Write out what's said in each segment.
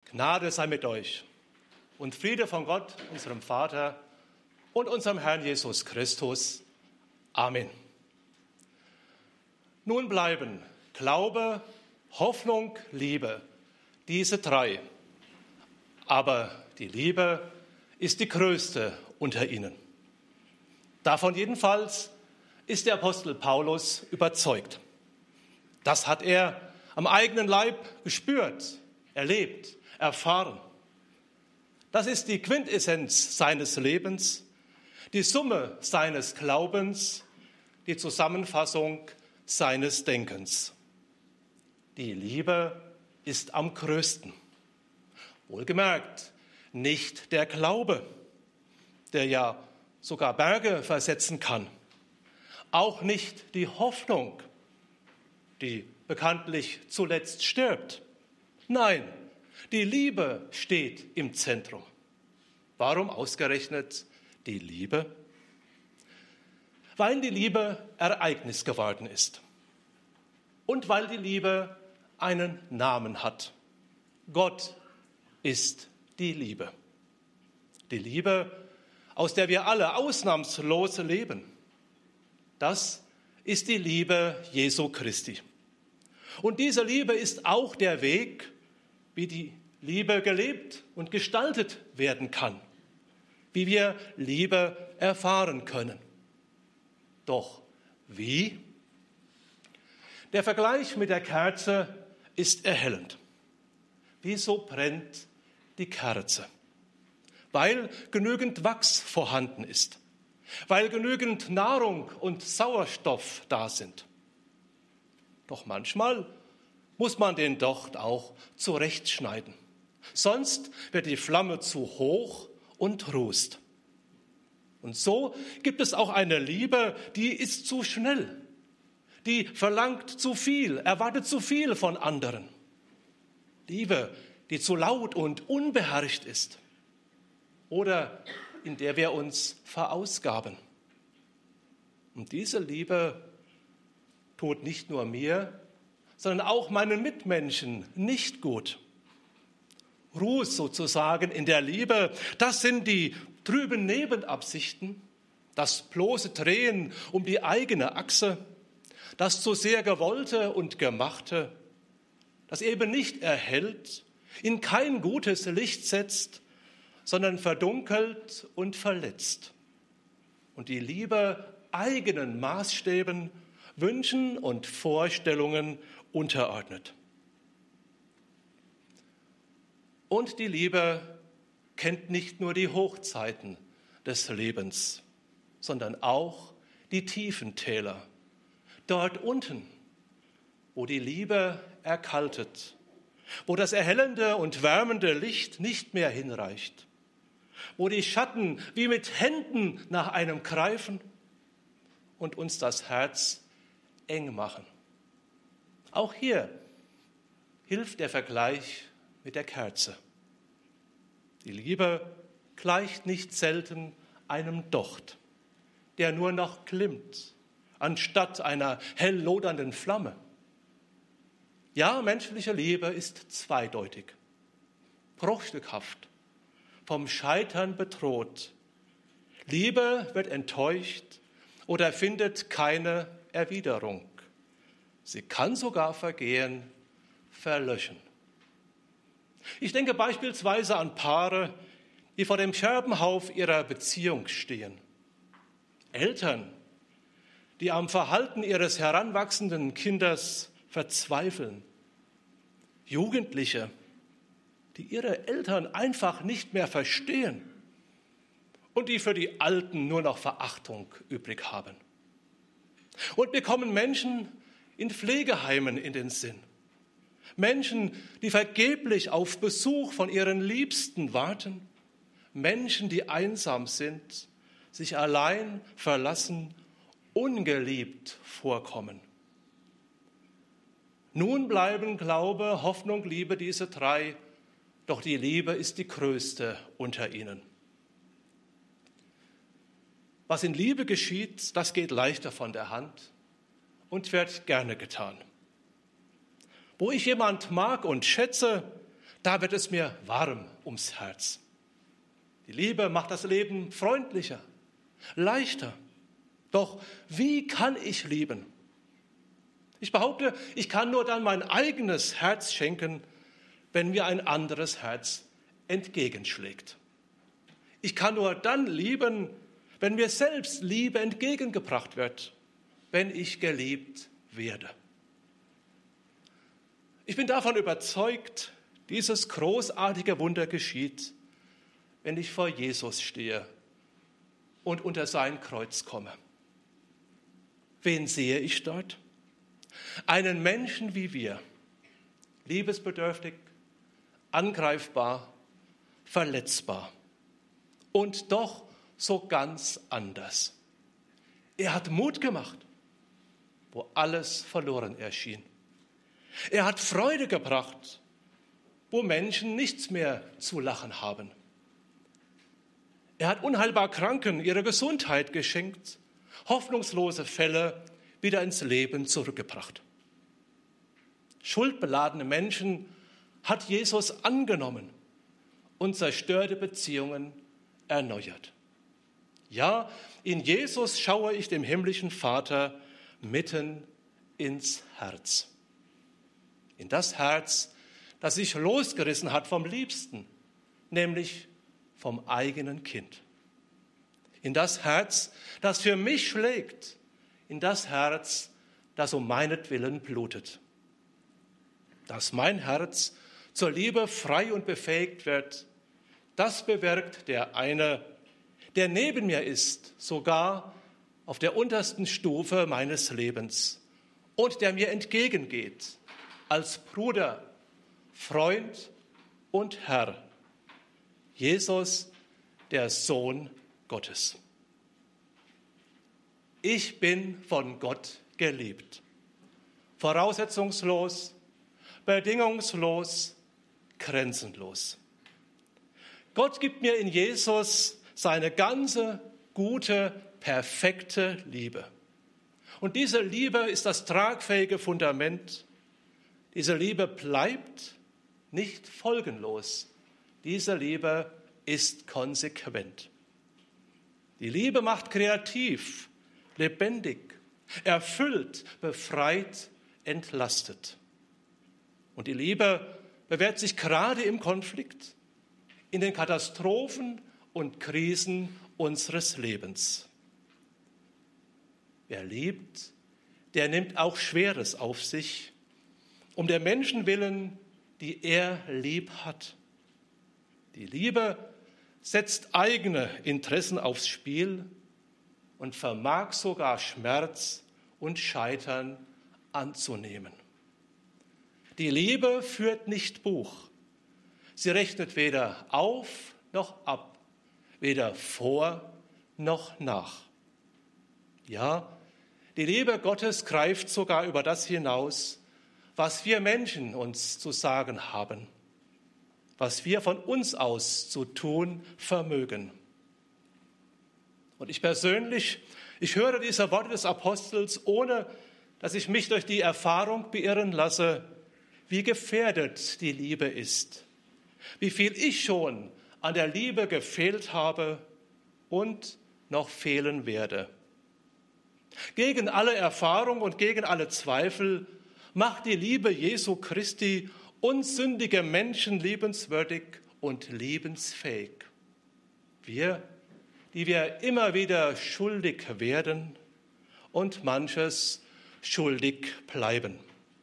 Gnade sei mit euch und Friede von Gott, unserem Vater und unserem Herrn Jesus Christus. Amen. Nun bleiben Glaube, Hoffnung, Liebe, diese drei. Aber die Liebe ist die größte unter ihnen. Davon jedenfalls ist der Apostel Paulus überzeugt. Das hat er am eigenen Leib gespürt, erlebt, erfahren. Das ist die Quintessenz seines Lebens, die Summe seines Glaubens, die Zusammenfassung seines Denkens. Die Liebe ist am größten. Wohlgemerkt, nicht der Glaube, der ja sogar Berge versetzen kann. Auch nicht die Hoffnung, die bekanntlich zuletzt stirbt. Nein, die Liebe steht im Zentrum. Warum ausgerechnet die Liebe? Weil die Liebe Ereignis geworden ist und weil die Liebe einen Namen hat. Gott ist die Liebe. Die Liebe, aus der wir alle ausnahmslos leben. Das ist die Liebe Jesu Christi. Und diese Liebe ist auch der Weg, wie die Liebe gelebt und gestaltet werden kann, wie wir Liebe erfahren können. Doch wie? Der Vergleich mit der Kerze ist erhellend. Wieso brennt die Kerze? Weil genügend Wachs vorhanden ist, weil genügend Nahrung und Sauerstoff da sind. Doch manchmal muss man den Docht auch zurechtschneiden. Sonst wird die Flamme zu hoch und rußt. Und so gibt es auch eine Liebe, die ist zu schnell. Die verlangt zu viel, erwartet zu viel von anderen. Liebe, die zu laut und unbeherrscht ist. Oder in der wir uns verausgaben. Und diese Liebe tut nicht nur mir, sondern auch meinen Mitmenschen nicht gut. Ruß sozusagen in der Liebe, das sind die trüben Nebenabsichten, das bloße Drehen um die eigene Achse, das zu sehr Gewollte und Gemachte, das eben nicht erhält, in kein gutes Licht setzt, sondern verdunkelt und verletzt. Und die Liebe eigenen Maßstäben, Wünschen und Vorstellungen unterordnet. Und die Liebe kennt nicht nur die Hochzeiten des Lebens, sondern auch die tiefen Täler. Dort unten, wo die Liebe erkaltet, wo das erhellende und wärmende Licht nicht mehr hinreicht, wo die Schatten wie mit Händen nach einem greifen und uns das Herz eng machen. Auch hier hilft der Vergleich mit der Kerze. Die Liebe gleicht nicht selten einem Docht, der nur noch glimmt, anstatt einer hell lodernden Flamme. Ja, menschliche Liebe ist zweideutig, bruchstückhaft, vom Scheitern bedroht. Liebe wird enttäuscht oder findet keine Erwiderung. Sie kann sogar vergehen, verlöschen. Ich denke beispielsweise an Paare, die vor dem Scherbenhaufen ihrer Beziehung stehen. Eltern, die am Verhalten ihres heranwachsenden Kindes verzweifeln. Jugendliche, die ihre Eltern einfach nicht mehr verstehen und die für die Alten nur noch Verachtung übrig haben. Und mir kommen Menschen in Pflegeheimen in den Sinn. Menschen, die vergeblich auf Besuch von ihren Liebsten warten. Menschen, die einsam sind, sich allein, verlassen, ungeliebt vorkommen. Nun bleiben Glaube, Hoffnung, Liebe, diese drei, doch die Liebe ist die größte unter ihnen. Was in Liebe geschieht, das geht leichter von der Hand und wird gerne getan. Wo ich jemand mag und schätze, Da wird es mir warm ums Herz. Die Liebe macht das Leben freundlicher, leichter. Doch wie kann ich lieben? Ich behaupte, ich kann nur dann mein eigenes Herz schenken, wenn mir ein anderes Herz entgegenschlägt. Ich kann nur dann lieben, wenn mir selbst Liebe entgegengebracht wird, wenn ich geliebt werde. Ich bin davon überzeugt, dieses großartige Wunder geschieht, wenn ich vor Jesus stehe und unter sein Kreuz komme. Wen sehe ich dort? Einen Menschen wie wir, liebesbedürftig, angreifbar, verletzbar und doch so ganz anders. Er hat Mut gemacht, wo alles verloren erschien. Er hat Freude gebracht, wo Menschen nichts mehr zu lachen haben. Er hat unheilbar Kranken ihre Gesundheit geschenkt, hoffnungslose Fälle wieder ins Leben zurückgebracht. Schuldbeladene Menschen hat Jesus angenommen und zerstörte Beziehungen erneuert. Ja, in Jesus schaue ich dem himmlischen Vater mitten ins Herz. In das Herz, das sich losgerissen hat vom Liebsten, nämlich vom eigenen Kind. In das Herz, das für mich schlägt, in das Herz, das um meinetwillen blutet. Dass mein Herz zur Liebe frei und befähigt wird, das bewirkt der eine, der neben mir ist, sogar auf der untersten Stufe meines Lebens und der mir entgegengeht, als Bruder, Freund und Herr, Jesus, der Sohn Gottes. Ich bin von Gott geliebt, voraussetzungslos, bedingungslos, grenzenlos. Gott gibt mir in Jesus seine ganze, gute, perfekte Liebe. Und diese Liebe ist das tragfähige Fundament. Diese Liebe bleibt nicht folgenlos. Diese Liebe ist konsequent. Die Liebe macht kreativ, lebendig, erfüllt, befreit, entlastet. Und die Liebe bewährt sich gerade im Konflikt, in den Katastrophen und Krisen unseres Lebens. Wer liebt, der nimmt auch Schweres auf sich, um der Menschen willen, die er lieb hat. Die Liebe setzt eigene Interessen aufs Spiel und vermag sogar Schmerz und Scheitern anzunehmen. Die Liebe führt nicht Buch. Sie rechnet weder auf noch ab, weder vor noch nach. Ja, die Liebe Gottes greift sogar über das hinaus, was wir Menschen uns zu sagen haben, was wir von uns aus zu tun vermögen. Und ich persönlich, ich höre diese Worte des Apostels, ohne dass ich mich durch die Erfahrung beirren lasse, wie gefährdet die Liebe ist, wie viel ich schon an der Liebe gefehlt habe und noch fehlen werde. Gegen alle Erfahrung und gegen alle Zweifel macht die Liebe Jesu Christi uns sündige Menschen liebenswürdig und liebensfähig. Wir, die wir immer wieder schuldig werden und manches schuldig bleiben.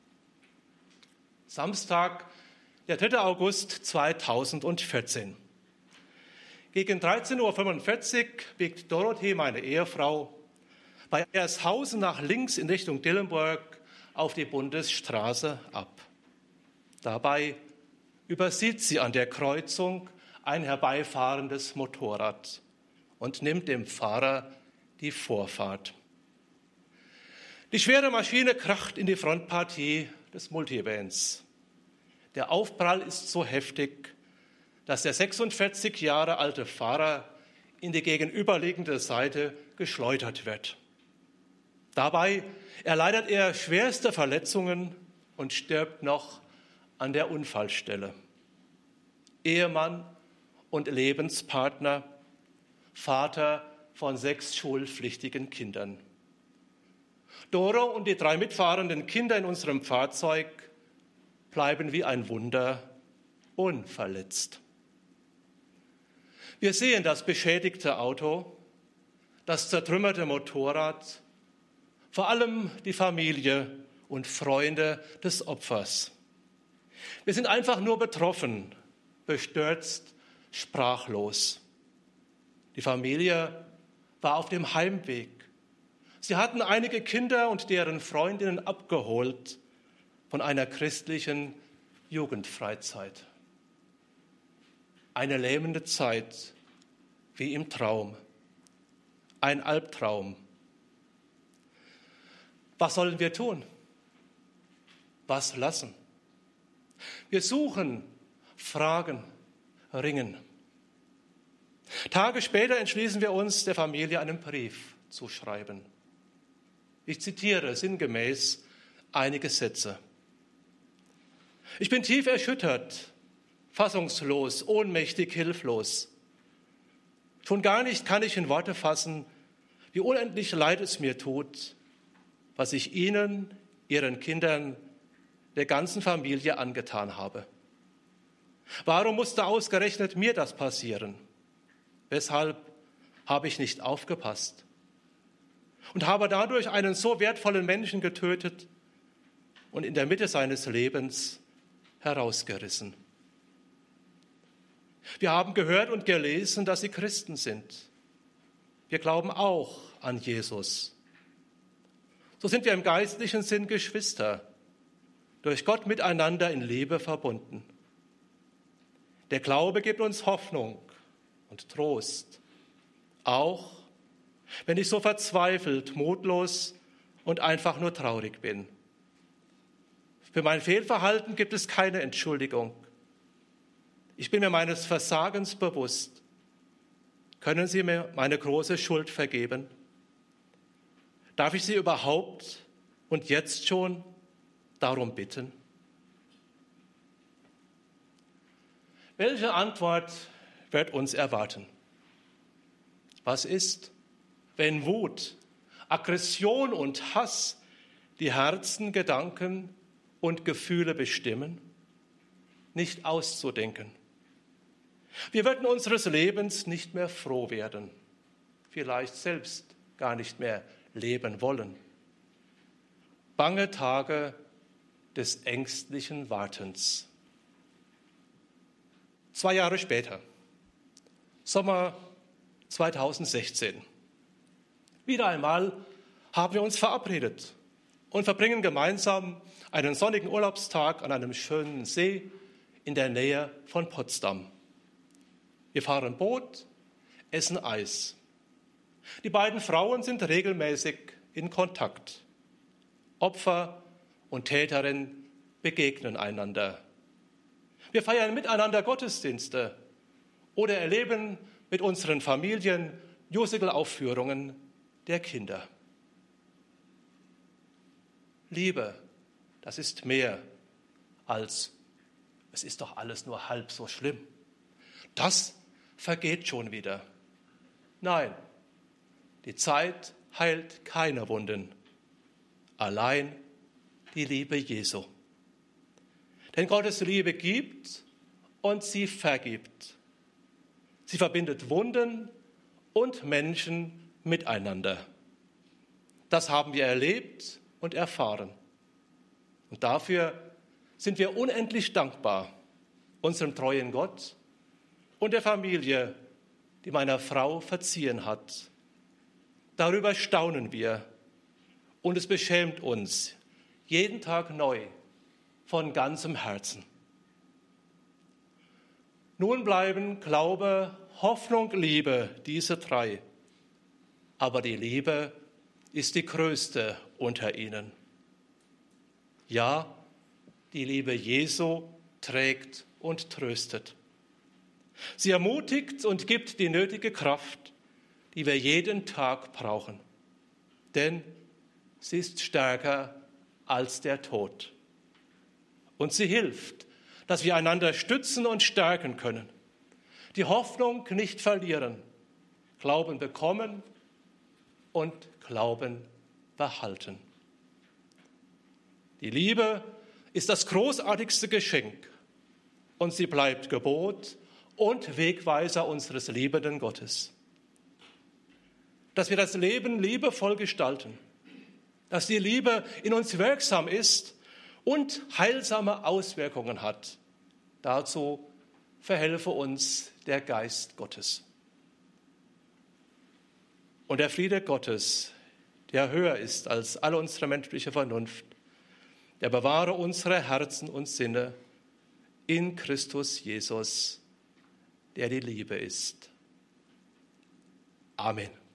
Samstag, der 3. August 2014. Gegen 13.45 Uhr biegt Dorothee, meine Ehefrau, bei Eiershausen nach links in Richtung Dillenburg auf die Bundesstraße ab. Dabei übersieht sie an der Kreuzung ein herbeifahrendes Motorrad und nimmt dem Fahrer die Vorfahrt. Die schwere Maschine kracht in die Frontpartie des Multivans. Der Aufprall ist so heftig, dass der 46 Jahre alte Fahrer in die gegenüberliegende Seite geschleudert wird. Dabei erleidet er schwerste Verletzungen und stirbt noch an der Unfallstelle. Ehemann und Lebenspartner, Vater von 6 schulpflichtigen Kindern. Doro und die 3 mitfahrenden Kinder in unserem Fahrzeug bleiben wie ein Wunder unverletzt. Wir sehen das beschädigte Auto, das zertrümmerte Motorrad, vor allem die Familie und Freunde des Opfers. Wir sind einfach nur betroffen, bestürzt, sprachlos. Die Familie war auf dem Heimweg. Sie hatten einige Kinder und deren Freundinnen abgeholt von einer christlichen Jugendfreizeit. Eine lähmende Zeit, wie im Traum. Ein Albtraum. Was sollen wir tun? Was lassen? Wir suchen, fragen, ringen. Tage später entschließen wir uns, der Familie einen Brief zu schreiben. Ich zitiere sinngemäß einige Sätze. Ich bin tief erschüttert, fassungslos, ohnmächtig, hilflos. Schon gar nicht kann ich in Worte fassen, wie unendlich leid es mir tut, was ich Ihnen, Ihren Kindern, der ganzen Familie angetan habe. Warum musste ausgerechnet mir das passieren? Weshalb habe ich nicht aufgepasst? Und habe dadurch einen so wertvollen Menschen getötet und in der Mitte seines Lebens herausgerissen. Wir haben gehört und gelesen, dass Sie Christen sind. Wir glauben auch an Jesus. So sind wir im geistlichen Sinn Geschwister, durch Gott miteinander in Liebe verbunden. Der Glaube gibt uns Hoffnung und Trost, auch wenn ich so verzweifelt, mutlos und einfach nur traurig bin. Für mein Fehlverhalten gibt es keine Entschuldigung. Ich bin mir meines Versagens bewusst. Können Sie mir meine große Schuld vergeben? Darf ich Sie überhaupt und jetzt schon darum bitten? Welche Antwort wird uns erwarten? Was ist, wenn Wut, Aggression und Hass die Herzen, Gedanken und Gefühle bestimmen? Nicht auszudenken. Wir würden unseres Lebens nicht mehr froh werden, vielleicht selbst gar nicht mehr leben wollen. Bange Tage des ängstlichen Wartens. 2 Jahre später, Sommer 2016. Wieder einmal haben wir uns verabredet und verbringen gemeinsam einen sonnigen Urlaubstag an einem schönen See in der Nähe von Potsdam. Wir fahren Boot, essen Eis. Die beiden Frauen sind regelmäßig in Kontakt. Opfer und Täterin begegnen einander. Wir feiern miteinander Gottesdienste oder erleben mit unseren Familien Musical-Aufführungen der Kinder. Liebe, das ist mehr als, es ist doch alles nur halb so schlimm. Das vergeht schon wieder. Nein, die Zeit heilt keine Wunden, allein die Liebe Jesu. Denn Gottes Liebe gibt und sie vergibt. Sie verbindet Wunden und Menschen miteinander. Das haben wir erlebt und erfahren. Und dafür sind wir unendlich dankbar unserem treuen Gott und der Familie, die meiner Frau verziehen hat. Darüber staunen wir und es beschämt uns jeden Tag neu von ganzem Herzen. Nun bleiben Glaube, Hoffnung, Liebe, diese 3. Aber die Liebe ist die größte unter ihnen. Ja, die Liebe Jesu trägt und tröstet. Sie ermutigt und gibt die nötige Kraft, die wir jeden Tag brauchen. Denn sie ist stärker als der Tod. Und sie hilft, dass wir einander stützen und stärken können, die Hoffnung nicht verlieren, Glauben bekommen und Glauben behalten. Die Liebe ist das großartigste Geschenk und sie bleibt Gebot und Wegweiser unseres liebenden Gottes. Dass wir das Leben liebevoll gestalten, dass die Liebe in uns wirksam ist und heilsame Auswirkungen hat. Dazu verhelfe uns der Geist Gottes. Und der Friede Gottes, der höher ist als alle unsere menschliche Vernunft, der bewahre unsere Herzen und Sinne in Christus Jesus, der die Liebe ist. Amen.